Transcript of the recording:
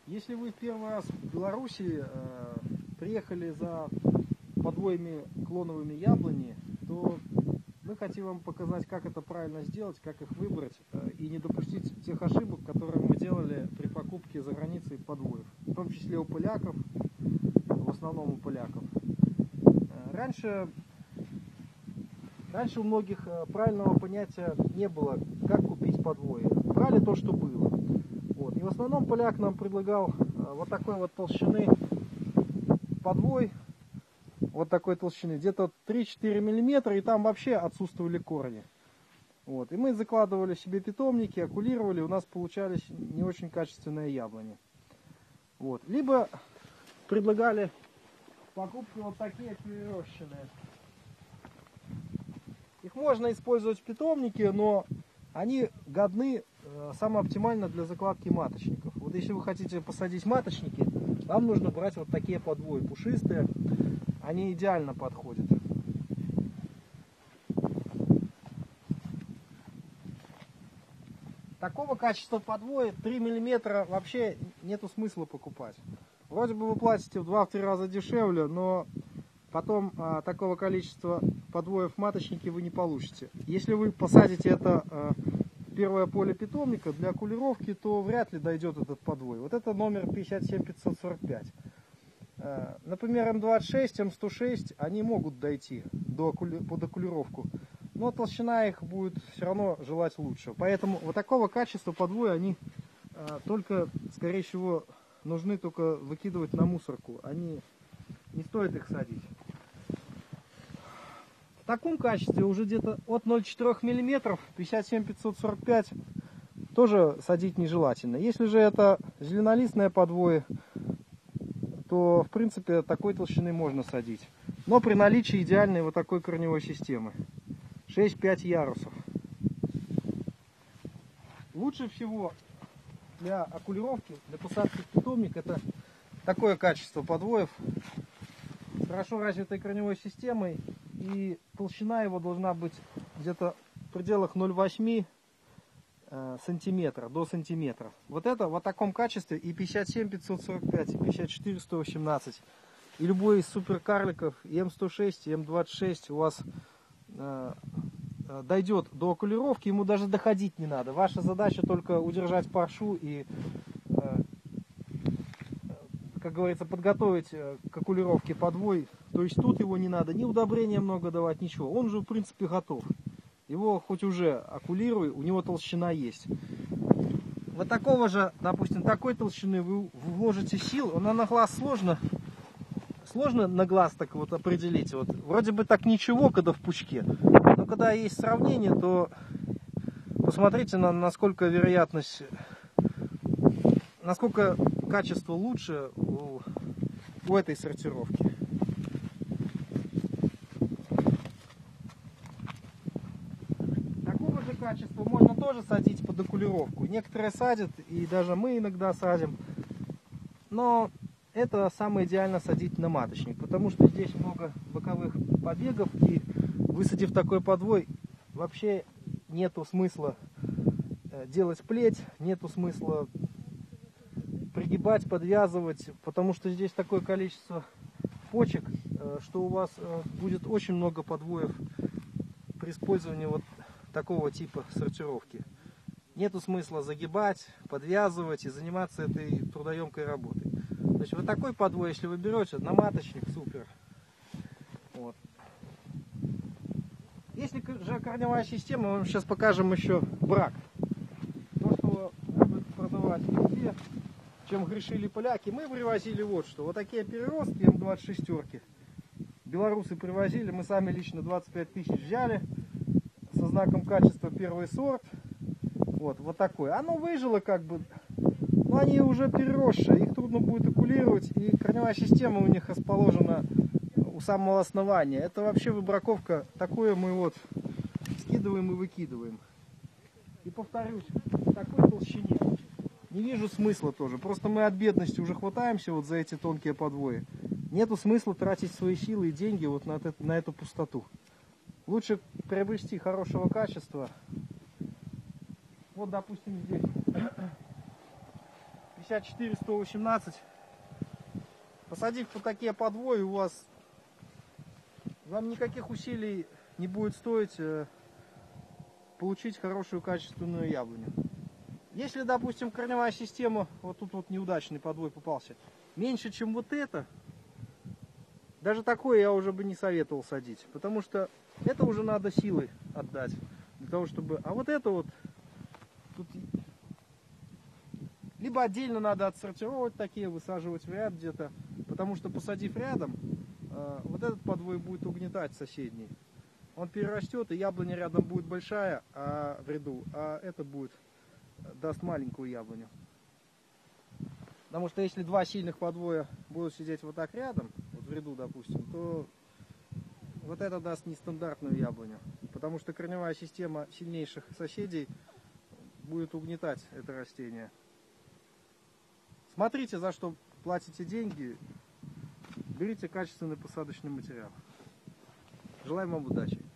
Если вы в первый раз в Беларуси приехали за подвоями клоновыми яблони, то мы хотим вам показать, как это правильно сделать, как их выбрать и не допустить тех ошибок, которые мы делали при покупке за границей подвоев, в том числе у поляков, в основном у поляков. Раньше у многих правильного понятия не было, как купить подвои. Брали то, что было. Вот. И в основном поляк нам предлагал вот такой вот толщины подвой, вот такой толщины, где-то 3-4 миллиметра, и там вообще отсутствовали корни. Вот. И мы закладывали себе питомники, окулировали, у нас получались не очень качественные яблони. Вот. Либо предлагали покупку вот такие перерощенные. Их можно использовать в питомнике, но они годны самое оптимально для закладки маточников. Вот если вы хотите посадить маточники, вам нужно брать вот такие подвои пушистые. Они идеально подходят. Такого качества подвоя 3 мм вообще нету смысла покупать. Вроде бы вы платите в 2-3 раза дешевле, но потом такого количества подвоев маточники вы не получите. Если вы посадите это в первое поле питомника для окулировки, то вряд ли дойдет этот подвой. Вот это номер 57545. Например, М26, М106, они могут дойти под окулировку, но толщина их будет все равно желать лучше. Поэтому вот такого качества подвоя они только, скорее всего, нужны только выкидывать на мусорку. Они не стоит их садить. В таком качестве уже где-то от 0,4 мм 57545 тоже садить нежелательно. Если же это зеленолистные подвои, то в принципе такой толщины можно садить. Но при наличии идеальной вот такой корневой системы. 6-5 ярусов. Лучше всего для окулировки, для посадки в питомник это такое качество подвоев с хорошо развитой корневой системой, и толщина его должна быть где-то в пределах 0,8 сантиметра до сантиметра. Вот это в таком качестве и 57545, и 54118, и любой из суперкарликов, и М106, и М26 у вас дойдет до окулировки, ему даже доходить не надо. Ваша задача только удержать паршу и, как говорится, подготовить к окулировке подвой. То есть тут его не надо ни удобрения много давать, ничего. Он же в принципе готов. Его хоть уже окулируй, у него толщина есть. Вот такого же, допустим, такой толщины вы вложите сил, но на глаз сложно на глаз так вот определить. Вот вроде бы так ничего, когда в пучке, но когда есть сравнение, то посмотрите насколько вероятность, насколько качество лучше у этой сортировки. Такого же качества можно тоже садить под окулировку. Некоторые садят, и даже мы иногда садим, но это самое идеально садить на маточник, потому что здесь много боковых побегов, и высадив такой подвой, вообще нету смысла делать плеть, нету смысла пригибать, подвязывать, потому что здесь такое количество почек, что у вас будет очень много подвоев при использовании вот такого типа сортировки. Нету смысла загибать, подвязывать и заниматься этой трудоемкой работой. То есть вот такой подвой, если вы берете на маточник, супер. Вот. Если же корневая система, мы вам сейчас покажем еще брак. То, что будут продавать везде, чем грешили поляки. Мы привозили вот что. Вот такие переростки М26. Белорусы привозили, мы сами лично 25 тысяч взяли. Со знаком качества первый сорт. Вот такой. Оно выжило как бы. Но они уже переросшие, их трудно будет окулировать, и корневая система у них расположена у самого основания. Это вообще выбраковка, такое мы вот скидываем и выкидываем. И повторюсь, в такой толщине не вижу смысла тоже. Просто мы от бедности уже хватаемся вот за эти тонкие подвои. Нету смысла тратить свои силы и деньги вот на эту пустоту. Лучше приобрести хорошего качества. Вот, допустим, здесь 54-118. Посадив по такие подвои, у вас вам никаких усилий не будет стоить получить хорошую качественную яблоню. Если, допустим, корневая система, вот тут вот неудачный подвой попался, меньше, чем вот это, даже такое я уже бы не советовал садить, потому что это уже надо силой отдать для того, чтобы... А вот это вот тут либо отдельно надо отсортировать такие, высаживать в ряд где-то, потому что, посадив рядом, вот этот подвой будет угнетать соседний. Он перерастет, и яблоня рядом будет большая в ряду, а это будет даст маленькую яблоню. Потому что если два сильных подвоя будут сидеть вот так рядом, вот в ряду, допустим, то вот это даст нестандартную яблоню. Потому что корневая система сильнейших соседей будет угнетать это растение. Смотрите, за что платите деньги, берите качественный посадочный материал. Желаем вам удачи!